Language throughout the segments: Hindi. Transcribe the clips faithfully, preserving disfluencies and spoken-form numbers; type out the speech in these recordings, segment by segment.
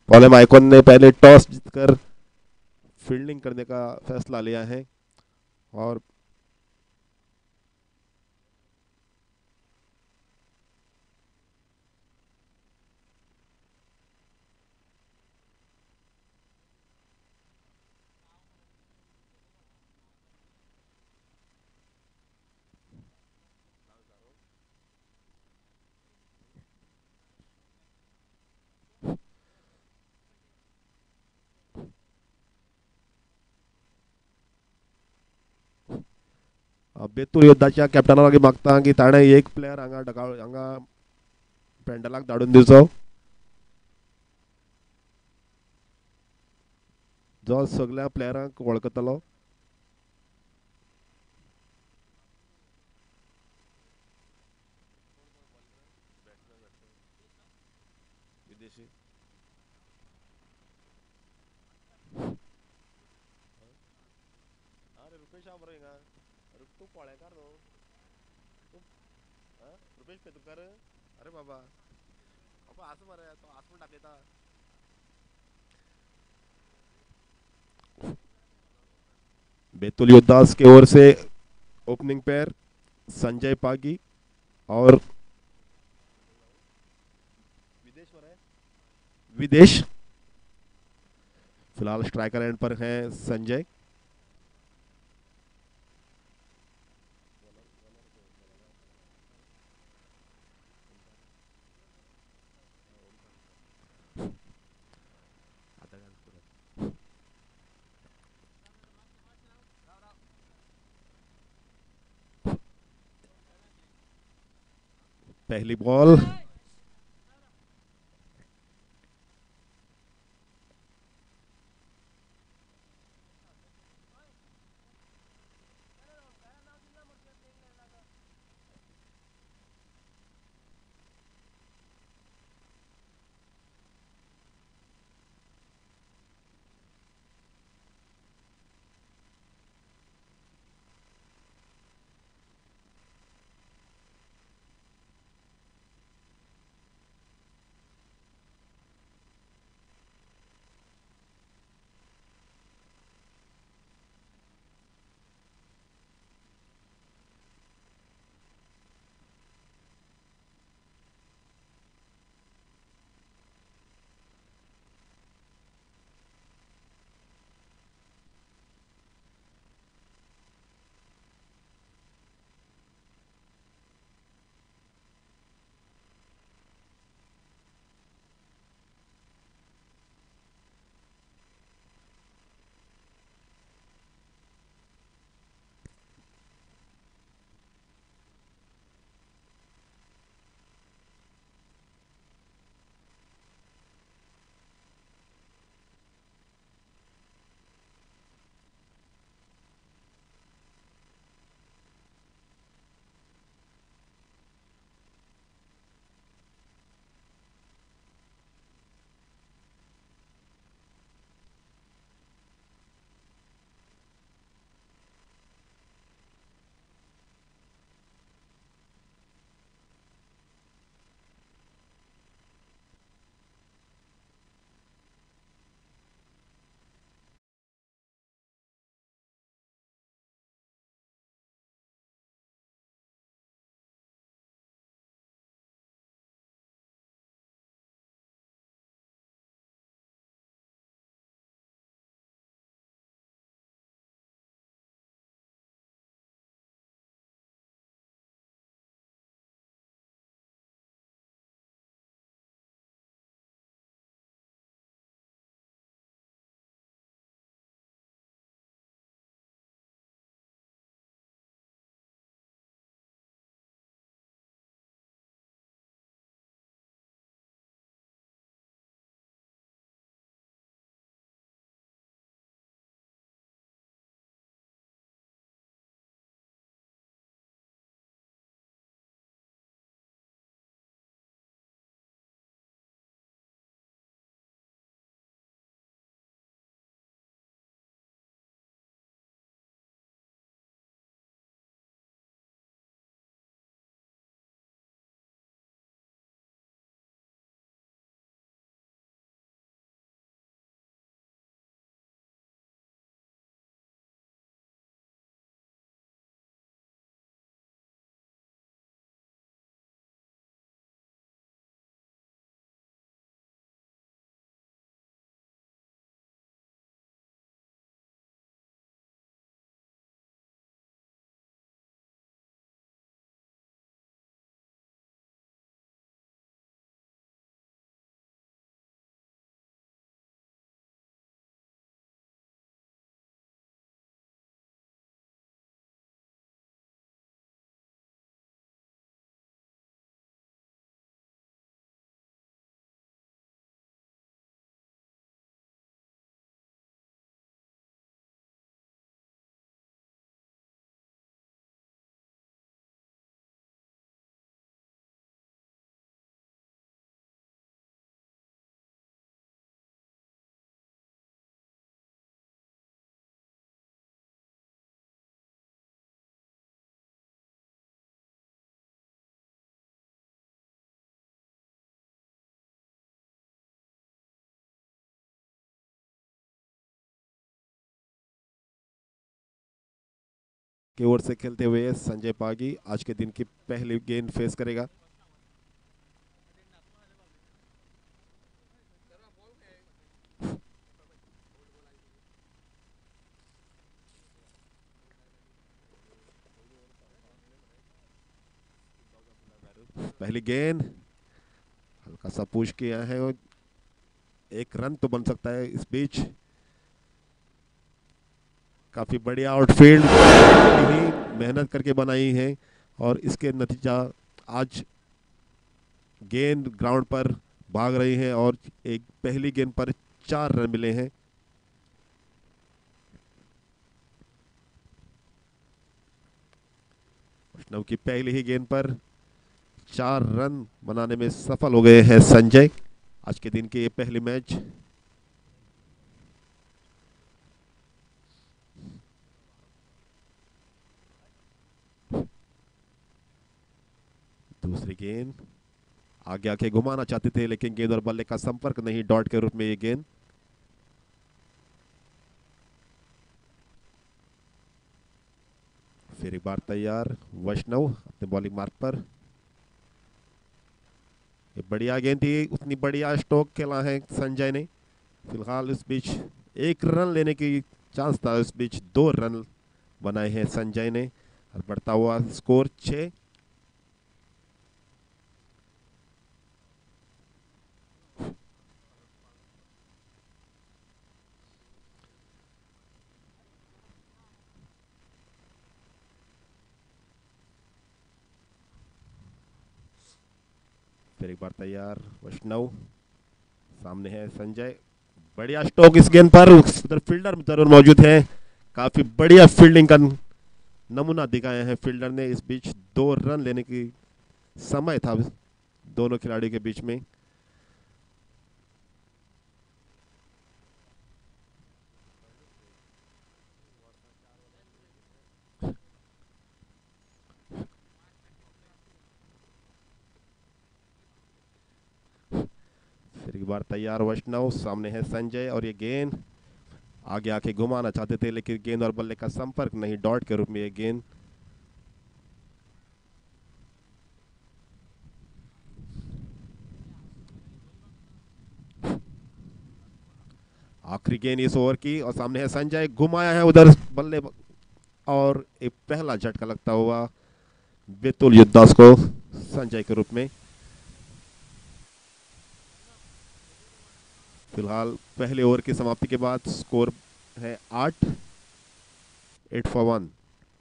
कॉलिन माइकन ने पहले टॉस जीतकर फील्डिंग करने का फैसला लिया है और बेतूर योद्धाच्या कॅप्टनाक मागीर मागता की ताणें एक प्लेयर हांगा डकाळ हांगा पेंडलाक धाडून दिवचो जो सगळ्या प्लेयरांक वळखतलो. विदेशी अरे रुपेश हा बरो हिंगा तूं कोळेकार न्हू तूं रुपेश पेतुरकार अरे बाबा बाबा आस मरे तो आस म्हूण दाखयता. बेतुल योद्धास की ओर से ओपनिंग पेयर संजय पागी और विदेश पर है विदेश. फिलहाल स्ट्राइकर एंड पर है संजय. पहली बॉल की ओर से खेलते हुए संजय पागी आज के दिन की पहली गेंद फेस करेगा। पहली गेंद हल्का सा पुश किया है, एक रन तो बन सकता है इस बीच। काफी बढ़िया आउटफील्ड ही मेहनत करके बनाई है और इसके नतीजा आज गेंद ग्राउंड पर भाग रही है और एक पहली गेंद पर चार रन मिले हैं। वैष्णव की पहली ही गेंद पर चार रन बनाने में सफल हो गए हैं संजय आज के दिन के ये पहले मैच। दूसरी गेंद आगे आके घुमाना चाहते थे लेकिन गेंद और बल्ले का संपर्क नहीं, डॉट के रूप में ये गेंद। फिर एक बार तैयार वैष्णव अपने बॉलिंग मार्क पर। ये बढ़िया गेंद थी, उतनी बढ़िया स्ट्रोक खेला है संजय ने। फिलहाल इस बीच एक रन लेने की चांस था, इस बीच दो रन बनाए हैं संजय ने और बढ़ता हुआ स्कोर छह। फिर एक बार तैयार वैष्णव, सामने है संजय। बढ़िया स्ट्रोक इस गेंद पर, उधर फील्डर जरूर मौजूद है। काफी बढ़िया फील्डिंग का नमूना दिखाया है फील्डर ने। इस बीच दो रन लेने की समय था दोनों खिलाड़ियों के बीच में। फिर एक बार तैयार वैष्णव, सामने है संजय और ये गेंद आगे आके घुमाना चाहते थे लेकिन गेंद और बल्ले का संपर्क नहीं, डॉट के रूप में ये गेंद। आखिरी गेंद इस ओवर की और सामने है संजय, घुमाया है उधर बल्ले और एक पहला झटका लगता हुआ बेतुल युद्धदास को संजय के रूप में। फिलहाल पहले ओवर की समाप्ति के बाद स्कोर है आठ एट फॉर वन।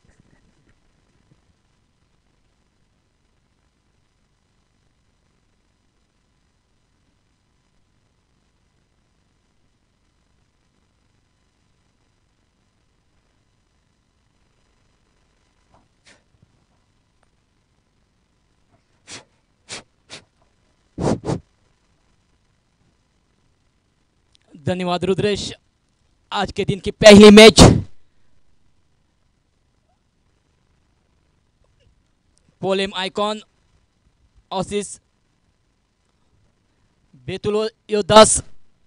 धन्यवाद रुद्रेश। आज के दिन की पहली मैच पोलेम आइकॉन ऑसिस बेतुल योद्धास।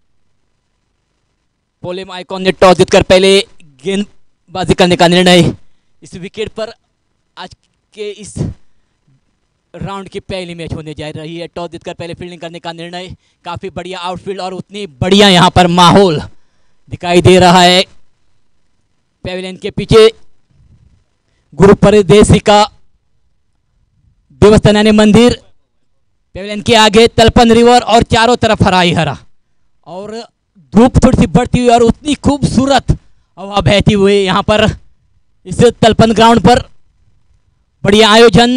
पोलेम आइकॉन ने टॉस जीतकर पहले गेंदबाजी करने का निर्णय इस विकेट पर आज के इस राउंड की पहली मैच होने जा रही है। टॉस जीतकर पहले फील्डिंग करने का निर्णय। काफी बढ़िया आउटफील्ड और उतनी बढ़िया यहां पर माहौल दिखाई दे रहा है। पेविलियन के पीछे गुरु परदेसी का देवस्थान मंदिर, पेविलियन के आगे तलपन रिवर और चारों तरफ हरा ही हरा और धूप थोड़ी सी बढ़ती हुई और उतनी खूबसूरत हवा बहती हुई यहाँ पर इस तलपन ग्राउंड पर। बढ़िया आयोजन,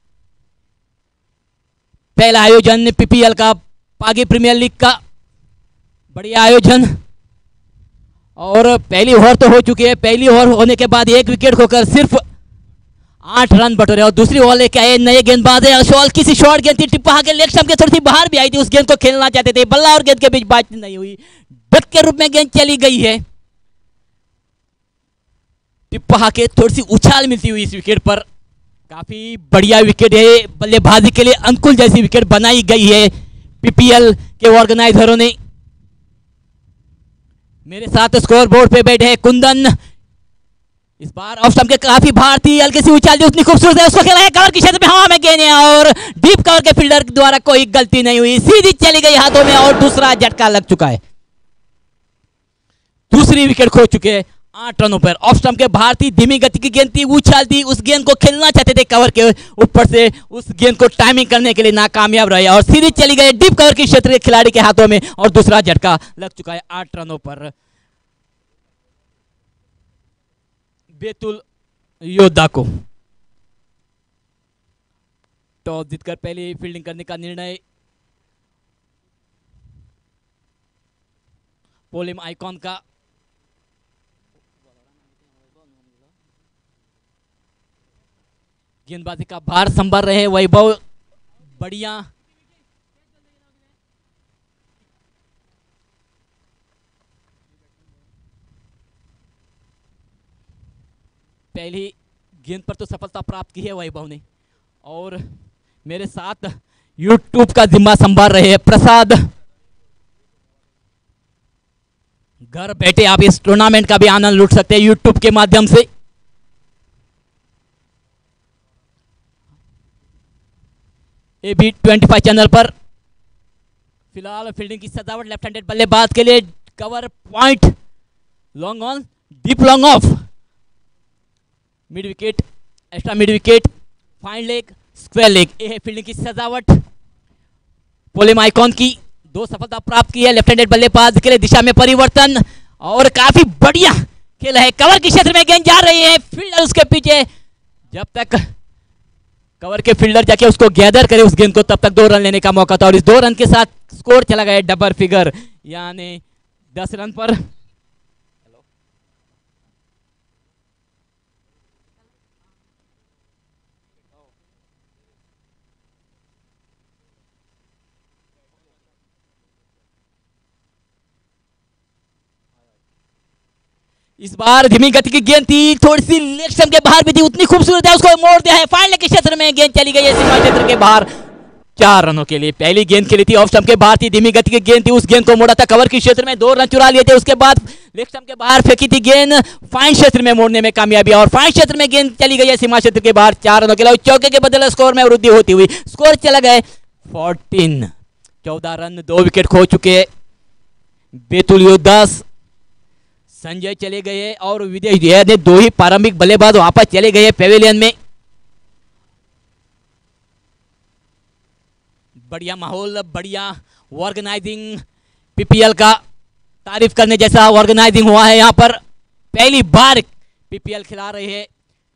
पहला आयोजन पीपीएल का, पागी प्रीमियर लीग का बढ़िया आयोजन। और पहली ओवर तो हो चुकी है। पहली ओवर होने के बाद एक विकेट खोकर सिर्फ आठ रन बटोरे और दूसरी ओवर लेके आए नए गेंदबाज है शॉल। किसी शॉर्ट गेंद थी, टिप्पा के लेग स्टंप के थोड़ी सी बाहर भी आई थी, उस गेंद को खेलना चाहते थे, बल्ला और गेंद के बीच बात नहीं हुई, डट के रूप में गेंद चली गई है। टिप्पा के थोड़ी सी उछाल मिलती हुई इस विकेट पर। काफी बढ़िया विकेट है, बल्लेबाजी के लिए अनुकूल जैसी विकेट बनाई गई है पीपीएल के ऑर्गेनाइजरों ने। मेरे साथ स्कोर बोर्ड पे बैठे हैं कुंदन, इस बार ऑफ स्टंप के काफी भारतीय हल्की सी उछाल दी, उतनी खूबसूरत है, उसको खेला है कवर के क्षेत्र में, हवा में गेंद है और डीप कवर के फील्डर द्वारा कोई गलती नहीं हुई, सीधी चली गई हाथों में और दूसरा झटका लग चुका है। दूसरी विकेट खो चुके हैं आठ रनों पर। ऑफ स्टंप के भारतीय धीमी गति की गेंद थी, उछाल दी, उस गेंद को खेलना चाहते थे कवर के ऊपर से, उस गेंद को टाइमिंग करने के लिए नाकामयाब रहे और सीधी चली गई डीप कवर के क्षेत्र के खिलाड़ी के हाथों में और दूसरा झटका लग चुका है आठ रनों पर बैतूल योद्धा को। टॉस जीतकर पहले फील्डिंग करने का निर्णय पोलिम आइकॉन का। गेंदबाजी का भार संभाल रहे वैभव, बढ़िया पहली गेंद पर तो सफलता प्राप्त की है वैभव ने और मेरे साथ यूट्यूब का जिम्मा संभाल रहे हैं प्रसाद। घर बैठे आप इस टूर्नामेंट का भी आनंद लूट सकते हैं यूट्यूब के माध्यम से। A B twenty five channel पर फिलहाल फील्डिंग की सजावट लेफ्ट हैंडेड बल्लेबाज के लिए, cover point, long on, deep long off, mid wicket, extra mid wicket, fine leg, square leg, ये है फील्डिंग की सजावट पोलिम आइकॉन की। दो सफलता प्राप्त की है लेफ्ट हैंडेड बल्लेबाज के लिए, दिशा में परिवर्तन और काफी बढ़िया खेला है, कवर के क्षेत्र में गेंद जा रही है, फील्डर उसके पीछे, जब तक कवर के फील्डर जाके उसको गैदर करे उस गेंद को तब तक दो रन लेने का मौका था और इस दो रन के साथ स्कोर चला गया डबल फिगर यानी दस रन पर। इस बार धीमी गति की गेंद थी, थोड़ी सी लेग स्टंप के बाहर भी थी, उतनी खूबसूरत है, उसको मोड़ दिया है, फाइनल के क्षेत्र में गेंद चली गई है सीमा क्षेत्र के बाहर चार रनों के लिए। पहली गेंद खेली थी ऑफ स्टंप के बाहर थी, धीमी गति की गेंद थी, उस गेंद को मोड़ा था कवर के क्षेत्र में, दो रन चुरा लिए थे, उसके बाद लेग स्टंप के बाहर फेंकी थी गेंद, फाइन क्षेत्र में मोड़ने में कामयाबी और फाइन क्षेत्र में गेंद चली गई है सीमा क्षेत्र के बाहर चार रनों के लिए। चौके के बदले स्कोर में वृद्धि होती हुई स्कोर चला गए फोर्टीन, चौदह रन, दो विकेट खो चुके बैतूल योद्धा। संजय चले गए और विदेश ने दो ही प्रारंभिक बल्लेबाज वापस चले गए पेविलियन में। बढ़िया माहौल, बढ़िया ऑर्गेनाइजिंग, पीपीएल का तारीफ करने जैसा ऑर्गेनाइजिंग हुआ है यहाँ पर, पहली बार पीपीएल खिला रहे हैं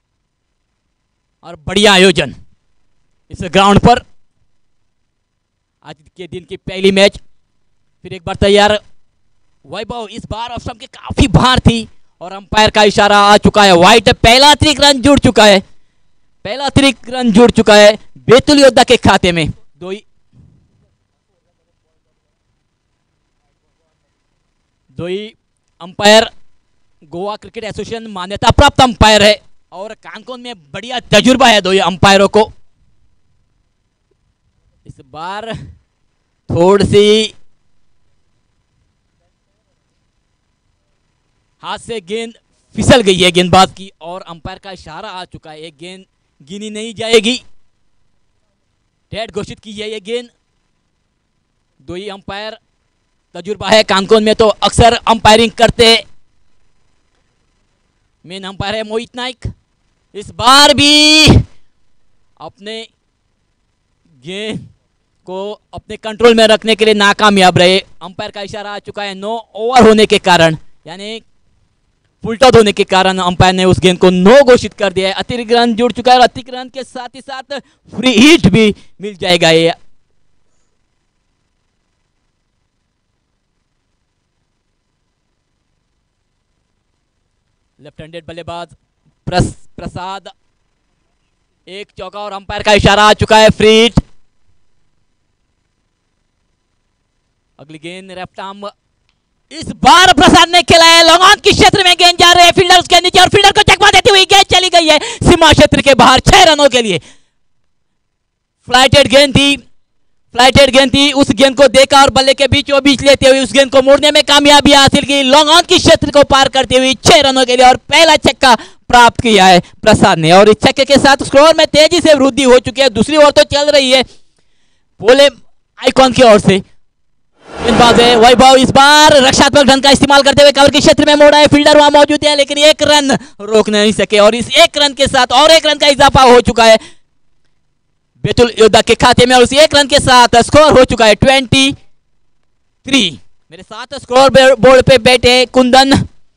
और बढ़िया आयोजन इस ग्राउंड पर। आज के दिन की पहली मैच फिर एक बार तैयार वैभव, इस बार ऑफ स्टंप के काफी बाहर थी और अंपायर का इशारा आ चुका है, वाइट, पहला अतिरिक्त रन जुड़ चुका है, पहला अतिरिक्त रन जुड़ चुका है बैतूल योद्धा के खाते में। दो ही दो ही अंपायर गोवा क्रिकेट एसोसिएशन मान्यता प्राप्त अंपायर है और कानकोन में बढ़िया तजुर्बा है दो ही अंपायरों को। इस बार थोड़ी सी हाथ से गेंद फिसल गई है गेंदबाज की और अंपायर का इशारा आ चुका है, एक गेंद गिनी नहीं जाएगी, डेड घोषित की है ये गेंद। दो ही अंपायर तजुर्बा है कानकोन में तो अक्सर अंपायरिंग करते। मेन अंपायर है मोहित नाइक, इस बार भी अपने गेंद को अपने कंट्रोल में रखने के लिए नाकामयाब रहे। अंपायर का इशारा आ चुका है, नो ओवर होने के कारण यानी फुलटॉस होने के कारण अंपायर ने उस गेंद को नो घोषित कर दिया है। अतिरिक्त रन जुड़ चुका है और अतिरिक्त रन के साथ ही साथ फ्री हिट भी मिल जाएगा। ये लेफ्ट हैंडेड बल्लेबाज प्रस, प्रसाद, एक चौका और अंपायर का इशारा आ चुका है, फ्री हिट। अगली गेंद लेफ्ट आर्म, इस बार प्रसाद ने खेला है, लॉन्ग ऑन के क्षेत्र में गेंद जा रहे हैं, फील्डर उसके नीचे और फील्डर को चकमा देती हुई गेंद चली गई है सीमा क्षेत्र के बाहर छह रनों के लिए। फ्लाइटेड गेंद थी, फ्लाइटेड गेंद थी, उस गेंद को देखा और बल्ले के बीचों बीच लेते हुए उस गेंद को मोड़ने में कामयाबी हासिल की। लॉन्ग ऑन की क्षेत्र को पार करते हुए छह रनों के लिए और पहला छक्का प्राप्त किया है प्रसाद ने और इस छक्के के साथ स्कोर में तेजी से वृद्धि हो चुकी है। दूसरी ओर तो चल रही है पोले आइकॉन की ओर से। गेंदबाज है वैभव, इस बार रक्षात्मक ढंग का इस्तेमाल करते हुए कवर के क्षेत्र में मोड़ा है, फील्डर वहां मौजूद है लेकिन एक रन रोक नहीं सके और इस एक रन के साथ और एक रन का इजाफा हो चुका है बैतूल योद्धा के खाते में और उस एक रन के साथ स्कोर हो चुका है ट्वेंटी थ्री। मेरे साथ स्कोर बोर्ड पे बैठे कुंदन,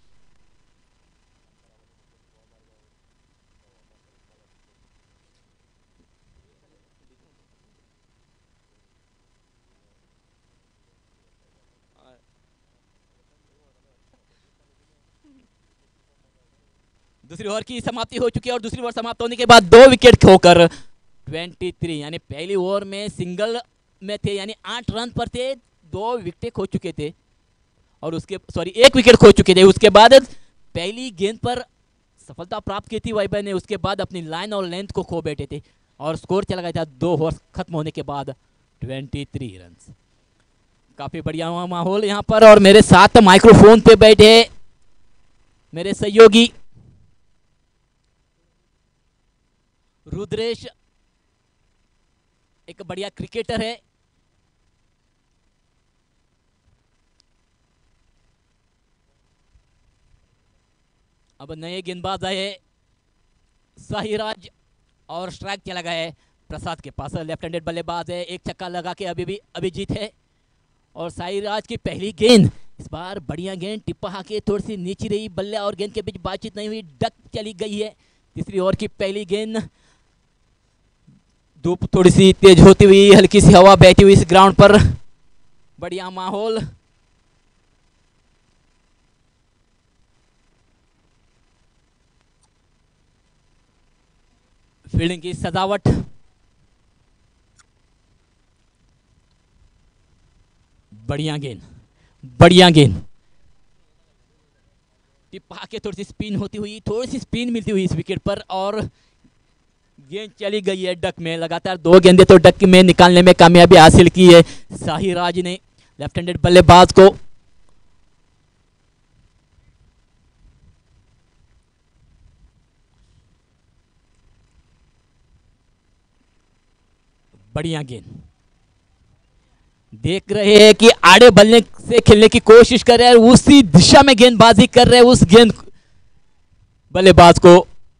दूसरी ओवर की समाप्ति हो चुकी है और दूसरी ओवर समाप्त होने के बाद दो विकेट खोकर तेईस यानी पहली ओवर में सिंगल में थे यानी आठ रन पर थे, दो विकेट खो चुके थे और उसके सॉरी एक विकेट खो चुके थे। उसके बाद पहली गेंद पर सफलता प्राप्त की थी वैभव ने, उसके बाद अपनी लाइन और लेंथ को खो बैठे थे और स्कोर चला गया था दो ओवर खत्म होने के बाद तेईस रन। काफी बढ़िया माहौल यहाँ पर और मेरे साथ माइक्रोफोन पे बैठे मेरे सहयोगी रुद्रेश, एक बढ़िया क्रिकेटर है। अब नए गेंदबाज आए साहिराज और स्ट्राइक चला गया है प्रसाद के पास, लेफ्ट हैंडेड बल्लेबाज है, एक छक्का लगा के अभी भी अभिजीत है और साहिराज की पहली गेंद इस बार बढ़िया गेंद टिप्पा के थोड़ी सी नीचे रही, बल्ले और गेंद के बीच बातचीत नहीं हुई, डक चली गई है। तीसरी ओवर की पहली गेंद, धूप थोड़ी सी तेज होती हुई, हल्की सी हवा बहती हुई इस ग्राउंड पर, बढ़िया माहौल। फील्डिंग की सजावट, बढ़िया गेंद बढ़िया गेंद टिप्पा के थोड़ी सी स्पिन होती हुई, थोड़ी सी स्पिन मिलती हुई इस विकेट पर और गेंद चली गई है डक में। लगातार दो गेंदें तो डक में निकालने में कामयाबी हासिल की है साहिराज ने, लेफ्ट हैंडेड बल्लेबाज को। बढ़िया गेंद, देख रहे हैं कि आड़े बल्ले से खेलने की कोशिश कर रहे हैं, उसी दिशा में गेंदबाजी कर रहे हैं, उस गेंद बल्लेबाज को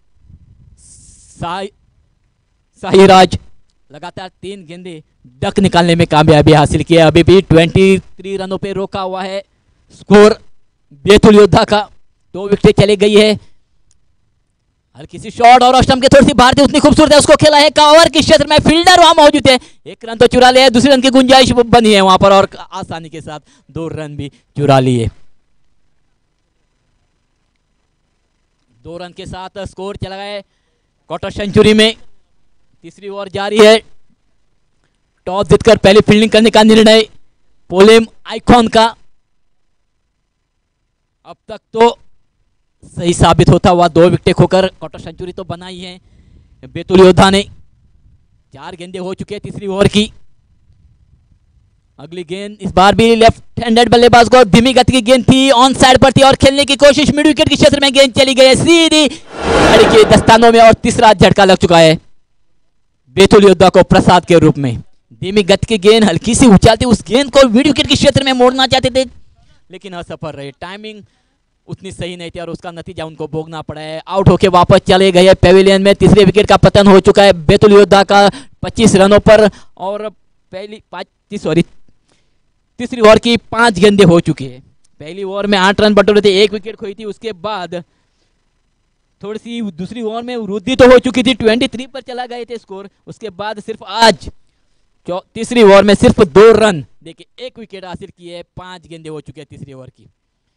साहि साहिराज लगातार तीन गेंदे डक निकालने में कामयाबी हासिल की है। अभी भी तेईस रनों पे रोका हुआ है स्कोर बैतूल योद्धा का, दो विकेट चली गई है। हल्की सी शॉट और स्टंप के थोड़ी सी बाहर थी, उतनी खूबसूरत है, उसको खेला है कवर के क्षेत्र में, फील्डर वहां मौजूद है, एक रन तो चुरा लिया है, दूसरे रन की गुंजाइश बनी है वहां पर और आसानी के साथ दो रन भी चुरा लिए। दो रन के साथ स्कोर चला गया क्वार्टर सेंचुरी में। तीसरी ओवर जारी है, टॉस जीतकर पहले फील्डिंग करने का निर्णय पोलेम आइकॉन का अब तक तो सही साबित होता हुआ, दो विकेट खोकर क्वार्टर सेंचुरी तो बनाई है बैतूल योद्धा ने। चार गेंदें हो चुके हैं तीसरी ओवर की। अगली गेंद इस बार भी लेफ्ट हैंडेड बल्लेबाज को, धीमी गति की गेंद थी, ऑन साइड पर थी और खेलने की कोशिश, मिड विकेट के क्षेत्र में गेंद चली गई है सीधी गाड़ी के दस्तानों में और तीसरा झटका लग चुका है बैतूल योद्धा को प्रसाद के रूप में। धीमी गति की गेंद, हल्की सी उछालती, उस गेंद को मिड विकेट के क्षेत्र में मोड़ना चाहते थे लेकिन असफल रहे, टाइमिंग उतनी सही नहीं थी और उसका नतीजा उनको भोगना पड़ा है। आउट होके वापस चले गए पेविलियन में। तीसरे विकेट का पतन हो चुका है बैतूल योद्धा का पच्चीस रनों पर और पहली पाँच सॉरी तीसरी ओवर की पांच गेंदें हो चुकी है। पहली ओवर में आठ रन बटोरे थे, एक विकेट खोई थी, उसके बाद थोड़ी सी दूसरी ओवर में वृद्धि तो हो चुकी थी, तेईस पर चला गए थे स्कोर। उसके बाद सिर्फ आज तीसरी ओवर में सिर्फ दो रन देखिए एक विकेट हासिल किए, पांच गेंदें हो चुकी है तीसरी ओवर की।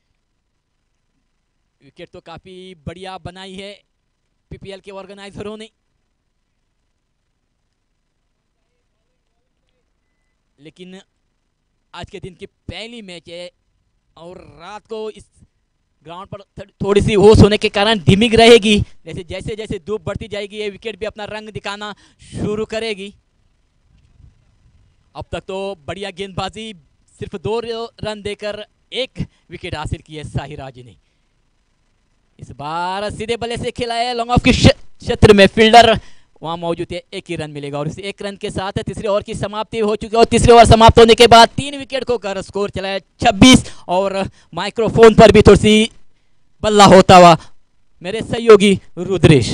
विकेट तो काफी बढ़िया बनाई है पीपीएल के ऑर्गेनाइजरों ने, लेकिन आज के दिन की पहली मैच है और रात को इस ग्राउंड पर थोड़ी सी होश होने के कारण धीमी रहेगी। जैसे जैसे जैसे धूप बढ़ती जाएगी ये विकेट भी अपना रंग दिखाना शुरू करेगी अब तक तो बढ़िया गेंदबाजी, सिर्फ दो रन देकर एक विकेट हासिल की है साहिराज ने। इस बार सीधे बल्ले से खेला है लॉन्ग ऑफ के क्षेत्र में, फील्डर वहां मौजूद है, एक ही रन मिलेगा और इस एक रन के साथ तीसरे ओवर की समाप्ति हो चुकी है। और तीसरे ओवर समाप्त होने के बाद तीन विकेट खोकर स्कोर चला है छब्बीस। और माइक्रोफोन पर भी थोड़ी सी बल्ला होता हुआ मेरे सहयोगी रुद्रेश।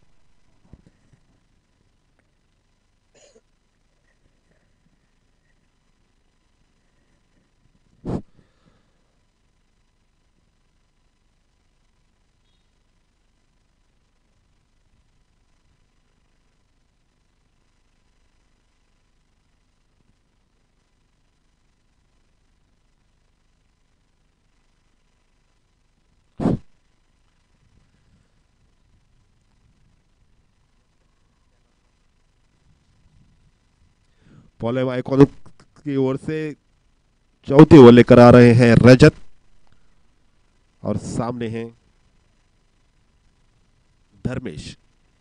पॉले आइकॉन की ओर से चौथी ओवर लेकर आ रहे हैं रजत और सामने हैं धर्मेश।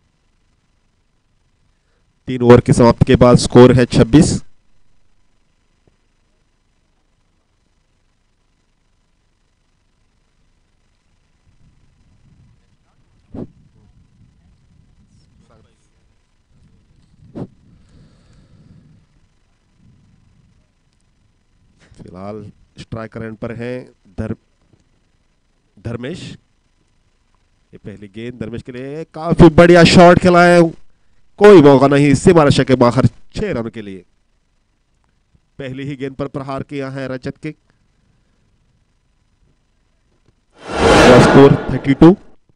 तीन ओवर की समाप्ति के बाद स्कोर है छब्बीस। फिलहाल स्ट्राइकर एंड पर हैं धर धर्मेश। ये पहली गेंद धर्मेश के लिए, काफी बढ़िया शॉट खेला है, कोई मौका नहीं, सीमा रेखा के बाहर, छह रन के लिए। पहली ही गेंद पर प्रहार किया है रजत के। Score thirty two.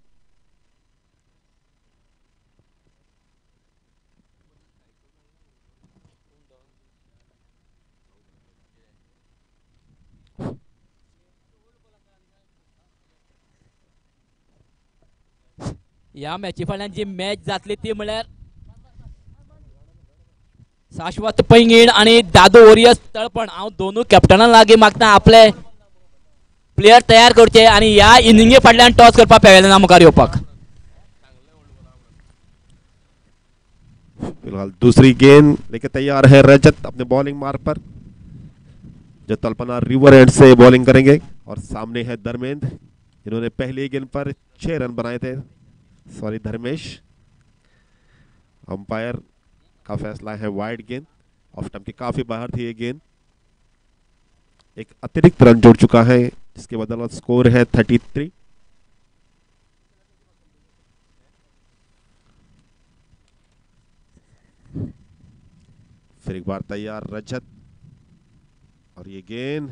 या मॅची फाटल्यान जी मॅच जातली ती म्हळ्यार शाश्वत पैंगीण आणि दादू ओरियस तळपण। हांव दोनूय कॅप्टनां लागीं मागता आपले प्लेयर तयार करचे आणि ह्या इनिंगे फाटल्यान टॉस करपाक पेवेलियना मुखार येवपाक। फिलहाल दूसरी गेंद लेके तैयार है रजत अपने बॉलिंग मार्ग पर, जो तलपना रिवर एंड से बॉलिंग करेंगे। और सामने है धर्मेंद्र, इन्होंने पहली गेंद पर छह रन बनाए थे। सॉरी धर्मेश। अंपायर का फैसला है वाइड गेंद, ऑफ स्टंप के काफी बाहर थी ये गेंद। एक अतिरिक्त रन जुड़ चुका है, जिसके बदौलत स्कोर है थर्टी थ्री। फिर एक बार तैयार रजत, और ये गेंद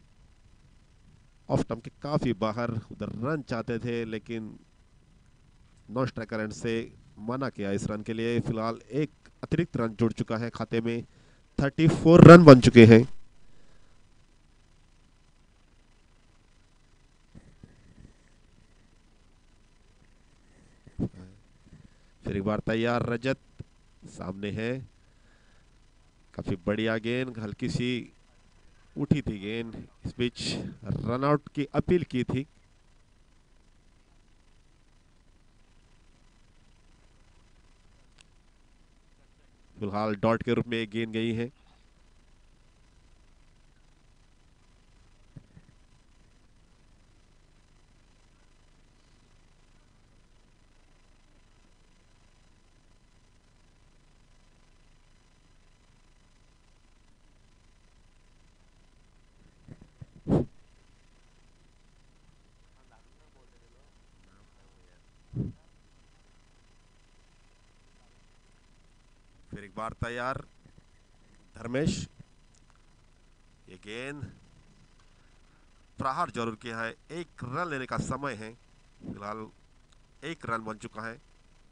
ऑफ स्टंप के काफी बाहर, उधर रन चाहते थे लेकिन नॉन स्ट्राइकर एंड से मना किया इस रन के लिए। फिलहाल एक अतिरिक्त रन जुड़ चुका है खाते में, चौंतीस रन बन चुके हैं। फिर एक बार तैयार रजत, सामने है, काफी बढ़िया गेंद, हल्की सी उठी थी गेंद, इस बीच रनआउट की अपील की थी। फिलहाल डॉट के रूप में एक गेंद गई है। फिर एक बार तैयार धर्मेश, ये गेंद प्रहार जरूर किया है, एक रन लेने का समय है। फिलहाल एक रन बन चुका है,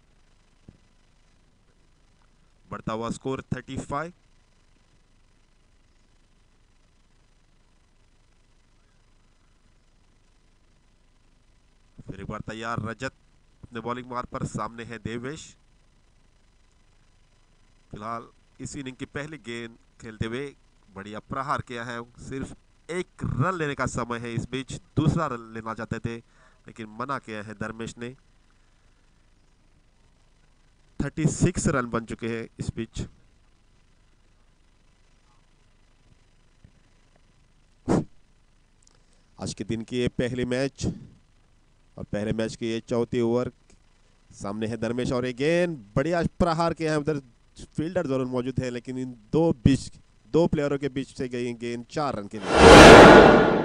बढ़ता हुआ स्कोर पैंतीस। फिर एक बार तैयार रजत अपने बॉलिंग मार्ग पर, सामने है देवेश। फिलहाल इस इनिंग की पहली गेंद खेलते हुए बढ़िया प्रहार किया है, सिर्फ एक रन लेने का समय है। इस बीच दूसरा रन लेना चाहते थे लेकिन मना किया है धर्मेश ने। छत्तीस रन बन चुके हैं इस बीच। आज के दिन की ये पहली मैच और पहले मैच की ये चौथी ओवर। सामने है धर्मेश और ये गेंद बढ़िया प्रहार के हैं, उधर फील्डर जरूर मौजूद है लेकिन इन दो बीच दो प्लेयरों के बीच से गई गेंद चार रन के लिए।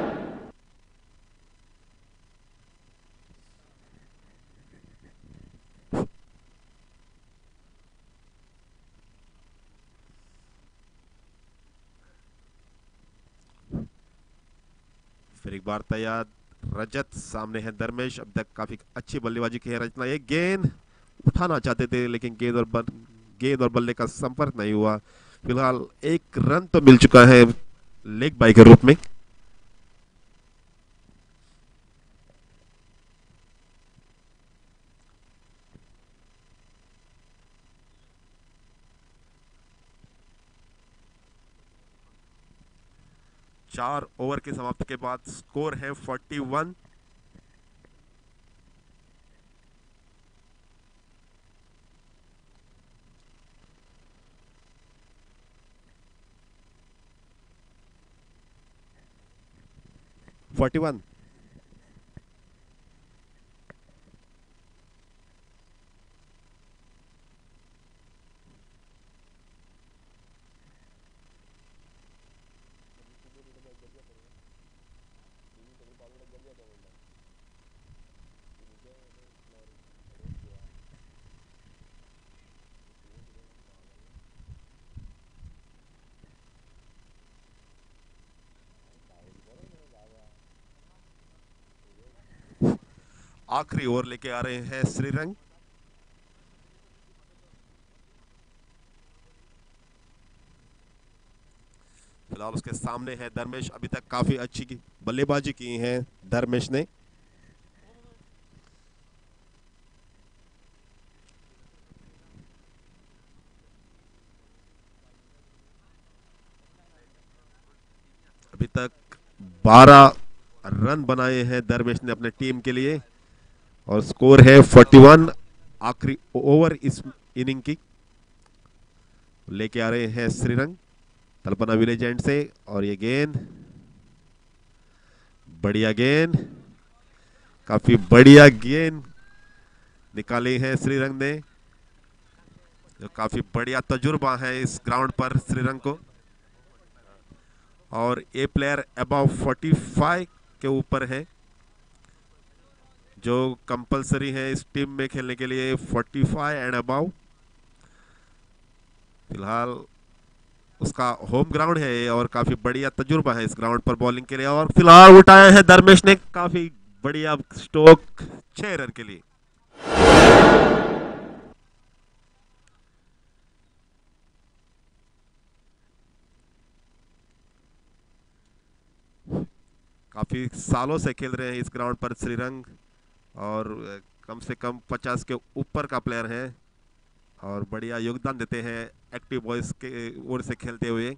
फिर एक बार तैयार रजत, सामने है धर्मेश। अब तक काफी अच्छी बल्लेबाजी की है रचना, एक गेंद उठाना चाहते थे लेकिन गेंद और बल, गेंद और बल्ले का संपर्क नहीं हुआ। फिलहाल एक रन तो मिल चुका है लेग बाय के रूप में। चार ओवर की समाप्ति के बाद स्कोर है इकतालीस। Forty one. आखिरी ओवर लेके आ रहे हैं श्रीरंग। फिलहाल उसके सामने है धर्मेश। अभी तक काफी अच्छी बल्लेबाजी की है धर्मेश ने। अभी तक बारह रन बनाए हैं धर्मेश ने अपने टीम के लिए और स्कोर है इकतालीस। आखिरी ओवर इस इनिंग की लेके आ रहे हैं श्रीरंग तलपना विलेज एंड से। और ये गेंद बढ़िया गेंद, काफी बढ़िया गेंद निकाली है श्रीरंग ने, जो काफी बढ़िया तजुर्बा है इस ग्राउंड पर श्रीरंग को। और ये प्लेयर अबाव पैंतालीस के ऊपर है, जो कंपलसरी है इस टीम में खेलने के लिए, पैंतालीस एंड अबाव। फिलहाल उसका होम ग्राउंड है और काफी बढ़िया तजुर्बा है इस ग्राउंड पर बॉलिंग के लिए। और फिलहाल उठाए हैं धर्मेश ने काफी बढ़िया स्ट्रोक छह रन के लिए। काफी सालों से खेल रहे हैं इस ग्राउंड पर श्रीरंग और कम से कम पचास के ऊपर का प्लेयर है और बढ़िया योगदान देते हैं एक्टिव बॉयज के ओर से खेलते हुए।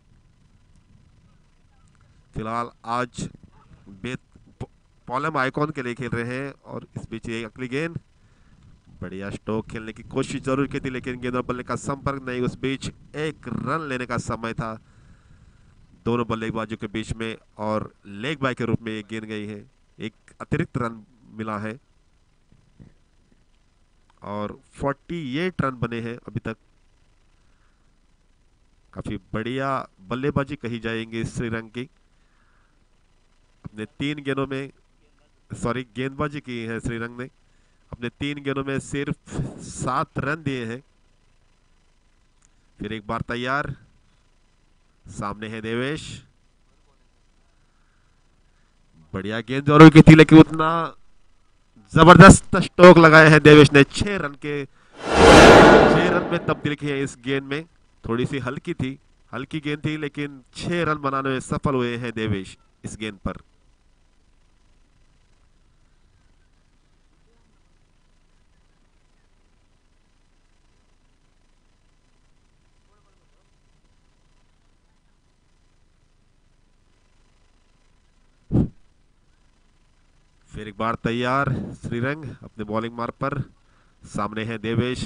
फिलहाल आज बेत पॉलम आइकॉन के लिए खेल रहे हैं और इस बीच एक अगली गेंद बढ़िया स्ट्रोक खेलने की कोशिश जरूर की थी लेकिन गेंद और बल्ले का संपर्क नहीं। उस बीच एक रन लेने का समय था दोनों बल्लेबाजों के बीच में और लेग बाय के रूप में एक गेंद गई है, एक अतिरिक्त रन मिला है और अड़तालीस रन बने हैं अभी तक। काफी बढ़िया बल्लेबाजी कही जाएगी श्रीरंग की। अपने तीन गेंदों में सॉरी गेंदबाजी की है श्रीरंग ने, अपने तीन गेंदों में सिर्फ सात रन दिए हैं। फिर एक बार तैयार, सामने है देवेश। बढ़िया गेंद जरूर की थी लेकिन उतना जबरदस्त स्ट्रोक लगाए हैं देवेश ने। छह रन के छह रन में तब्दील की है इस गेंद में। थोड़ी सी हल्की थी हल्की गेंद थी लेकिन छह रन बनाने में सफल हुए हैं देवेश इस गेंद पर। फिर एक बार तैयार श्रीरंग अपने बॉलिंग मार्ग पर। सामने है देवेश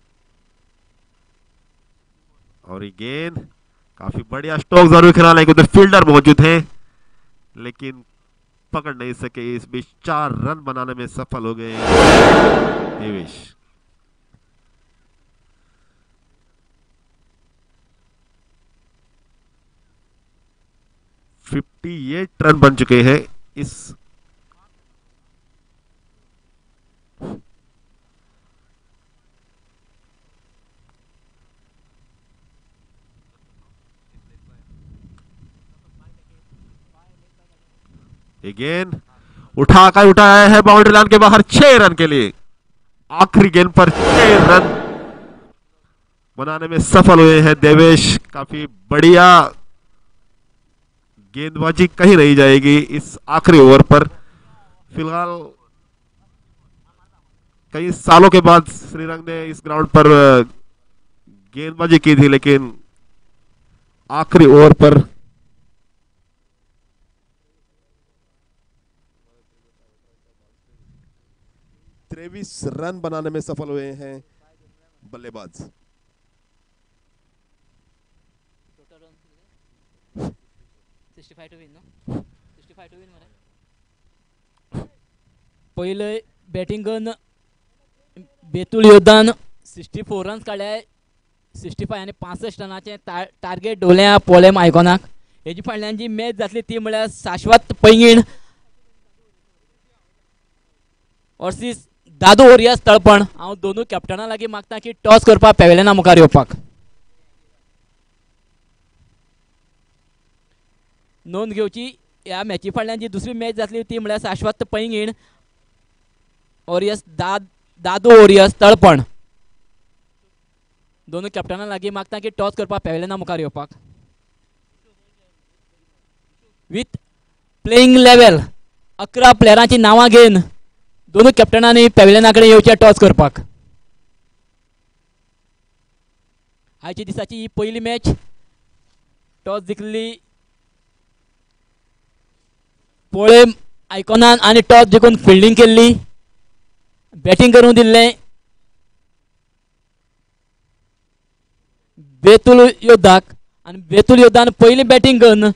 और ये गेंद काफी बढ़िया स्ट्रोक जरूर खेला लेकिन उधर फील्डर मौजूद है लेकिन पकड़ नहीं सके। इस बीच चार रन बनाने में सफल हो गए देवेश। अट्ठावन रन बन चुके हैं इस गेंद उठाकर उठाया है बाउंड्री लाइन के बाहर छह रन के लिए। आखिरी गेंद पर छह रन बनाने में सफल हुए हैं देवेश। काफी बढ़िया गेंदबाजी कहीं नहीं जाएगी इस आखिरी ओवर पर। फिलहाल कई सालों के बाद श्रीरंग ने इस ग्राउंड पर गेंदबाजी की थी, लेकिन आखिरी ओवर पर तेईस रन बनाने में सफल हुए हैं बल्लेबाज। पहिले बॅटिंगन बेतूल योद्धान सिक्स्टी फोर रन्स काडले। सिक्स्टी फाय आनी पासष्ट रनाचे टार्गेट दवरल्या पोलेम आयकॉनाक। हेजी फाटल्यान जी मॅच जातली ती म्हळ्यार शाश्वत पैंगीण वर्सीस दादू ओरियास तळपण। हांव दोनूय कॅप्टना लागीं मागता की टॉस करपाक पॅवेलियना मुखार येवपाक। नोंद घेवची ह्या मॅची फाटल्यान जी दुसरी मॅच जातली ती म्हळ्यार शाश्वत पैंगीण ओरियस दाद दादू ओरियस तळपण। दोनूय कॅप्टना लागीं मागता की टॉस करपाक पॅवेलियना मुखार येवपाक। विथ प्लेइंग लेवल अकरा प्लेयरांची नांवां घेवन दोनूय कॅप्टनांनी पॅवेलियना कडेन येवचे टॉस करपाक। आयच्या दिसाची ही पयली मॅच। टॉस जिखली पोळेम आयकॉनान आनी टॉस जिखून फिल्डिंग केल्ली। बॅटिंग करूंक दिल्लें बेतूल योद्धाक आनी बेतूल योद्धान पयली बॅटिंग करून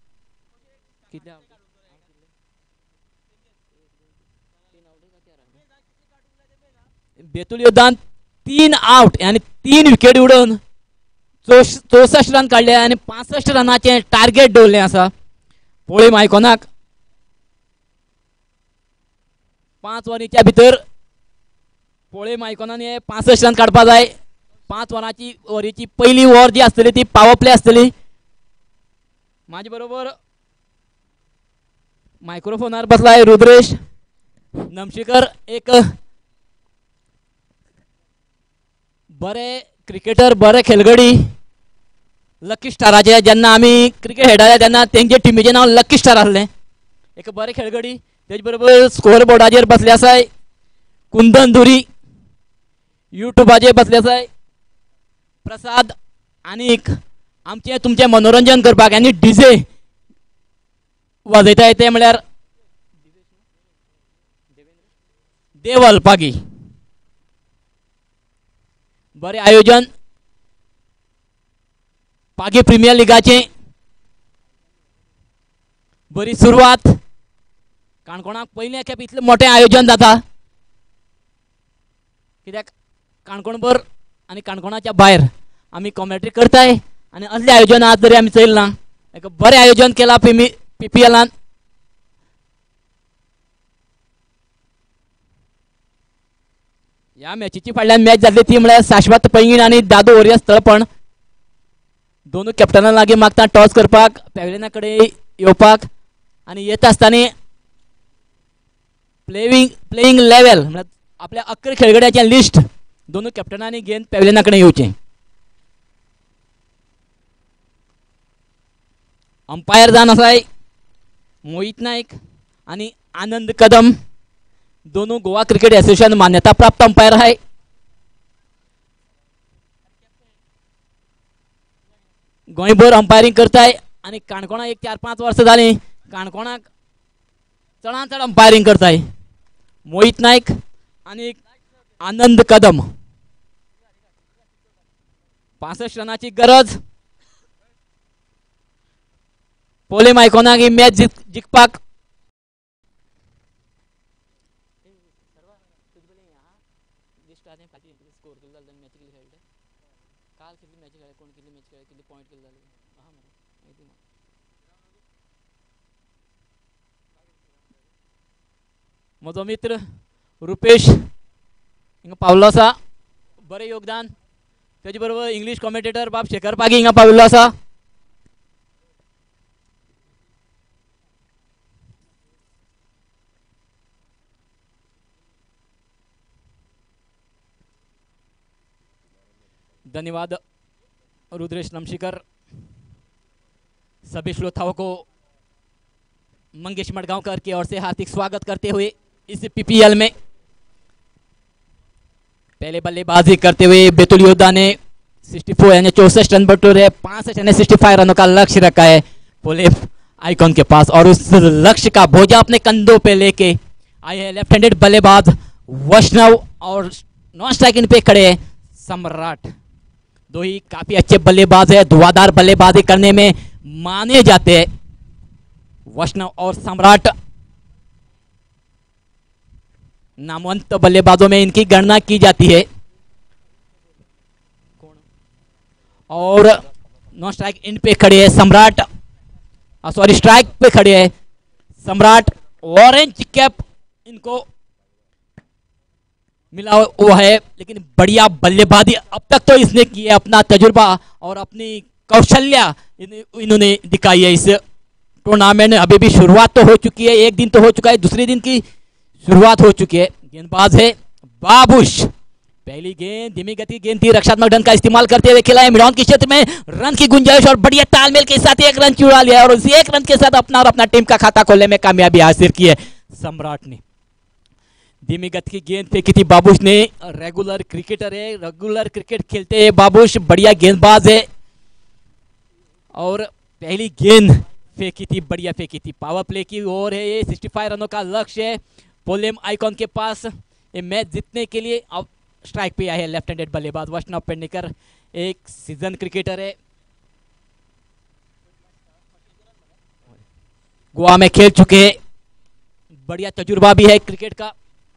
बेतूल योद्धान तीन आउट आनी तीन विकेट उडोवन चौसष्ट रन काडले आनी पासष्ट रनाचे टार्गेट दवरलें आसा। पोळेम आयकॉनाक पांच ओव्हरीच्या भितर पोळेम आयकॉनान हे पासष्ट रन काडपा जाय। पांच ओव्हराची ओव्हरीची पयली ओव्हर जी आसतली ती पावर प्ले आसतली। म्हाजे बरोबर मायक्रोफोनार बसलाय रुद्रेश नमशेकर, एक बरे क्रिकेटर, बरे खेळगडी, लकी स्टाराचे जेन्ना आमी क्रिकेट खेळटाले तेन्ना तेंचे टिमीचें नांव लकी स्टार आसलें। एक बरे खेळगडी तेजे बरोबर स्कोर बोर्डाचेर बसले आसाय कुंदन धुरी, युट्यूबाचेर बसले आसाय प्रसाद, आनीक आमचें तुमचें मनोरंजन करपाक आनी डीजे वाजयताय ते म्हळ्यार देव अल्पागी। बरें आयोजन पागी प्रिमियर लिगाचें। बरी सुरवात। काणकोणाक पयले खेप इतलें मोठें आयोजन जाता कित्याक काणकोणभर आनी काणकोणाच्या भायर आमी कॉमेंट्री करताय आनी असलें आयोजन आज तरी आमी चयल्लां। एक बरें आयोजन केलां पी पी एलान। ह्या मॅचीची फाटल्यान मॅच जातली ती म्हळ्यार शाश्वत पैंगीण आनी दादू ओरियस तळपण। दोनूय कॅप्टना लागीं मागता टॉस करपाक पॅवेलियना कडेन येवपाक आनी येता आसतना प्लेइंग प्लेइंग लेवल म्हळ्यार आपल्या अकरा खेळगड्याचें लिस्ट दोनूय कॅप्टनांनी घेवन पॅवेलियना कडेन येवचें। अंपायर जावन आसाय मोहित नायक आनी आनंद कदम। दोनों गोवा क्रिकेट एसोसिएशन मान्यता प्राप्त अंपायर है। गोंयभर अंपायरिंग करताय आनी काणकोणा एक चार पांच वर्सां जालीं काणकोणाक चडांत चड अंपायरिंग करताय। मोहित नायक आनी आनंद कदम। पासष्ट रनाची गरज पोलेम आयकॉनाक ही मॅच जिखपाक म्हजो मित्र रुपेश हिंगा पावल्लो आसा. बरें योगदान. तेजे बरोबर इंग्लीश कॉमेंटेटर बाब शेखर पागी हिंगा पाविल्लो आसा. धन्यवाद रुद्रेश नमशीकर. सभी श्रोताओं को मंगेश मडगांवकर की ओर से हार्दिक स्वागत करते हुए इस पीपीएल में पहले बल्लेबाजी करते हुए बैतूल योद्धा ने चौंसठ यानी चौसठ रन बटोरे. पांसठ यानी पैंसठ रनों का लक्ष्य रखा है पोले आइकॉन के पास और उस लक्ष्य का बोझा अपने कंधों पे लेके आए हैं लेफ्ट हैंडेड बल्लेबाज वैष्णव और नॉन स्ट्राइकिंग पे खड़े हैं सम्राट. दो ही काफी अच्छे बल्लेबाज है, धुआंधार बल्लेबाजी करने में माने जाते हैं वैष्णव और सम्राट. नामवंत बल्लेबाजों में इनकी गणना की जाती है. और नॉन स्ट्राइक इन पे खड़े हैं सम्राट, सॉरी स्ट्राइक पे खड़े हैं सम्राट. ऑरेंज कैप इनको मिला हुआ है लेकिन बढ़िया बल्लेबाजी अब तक तो इसने की है. अपना तजुर्बा और अपनी कौशल्या इन, इन्होंने दिखाई है. इस टूर्नामेंट अभी भी शुरुआत तो हो चुकी है, एक दिन तो हो चुका है, दूसरे दिन की शुरुआत हो चुकी है. गेंदबाज है बाबुश. पहली गेंद धीमी गति गेंद थी, रक्षात्मक ढंग का इस्तेमाल करते हुए खिला है मिडॉन के क्षेत्र में. रन की गुंजाइश और बढ़िया तालमेल के साथ एक रन चुरा लिया और उसी एक रन के साथ अपना और अपना टीम का खाता खोलने में कामयाबी हासिल की है सम्राट ने. धीमी गति की गेंद फेंकी थी बाबुश ने. रेगुलर क्रिकेटर है, रेगुलर क्रिकेट खेलते हैं बाबुश, बढ़िया गेंदबाज है. और पहली गेंद फेंकी थी, बढ़िया फेंकी थी. पावर प्ले की ओर है ये. पैंसठ रनों का लक्ष्य है पोलेम आइकॉन के पास. ये मैच जीतने के लिए अब स्ट्राइक पे आए हैं लेफ्ट हैंडेड बल्लेबाज वैष्णव पेडनेकर. एक सीजन क्रिकेटर है, गोवा में खेल चुके हैं, बढ़िया तजुर्बा भी है क्रिकेट का.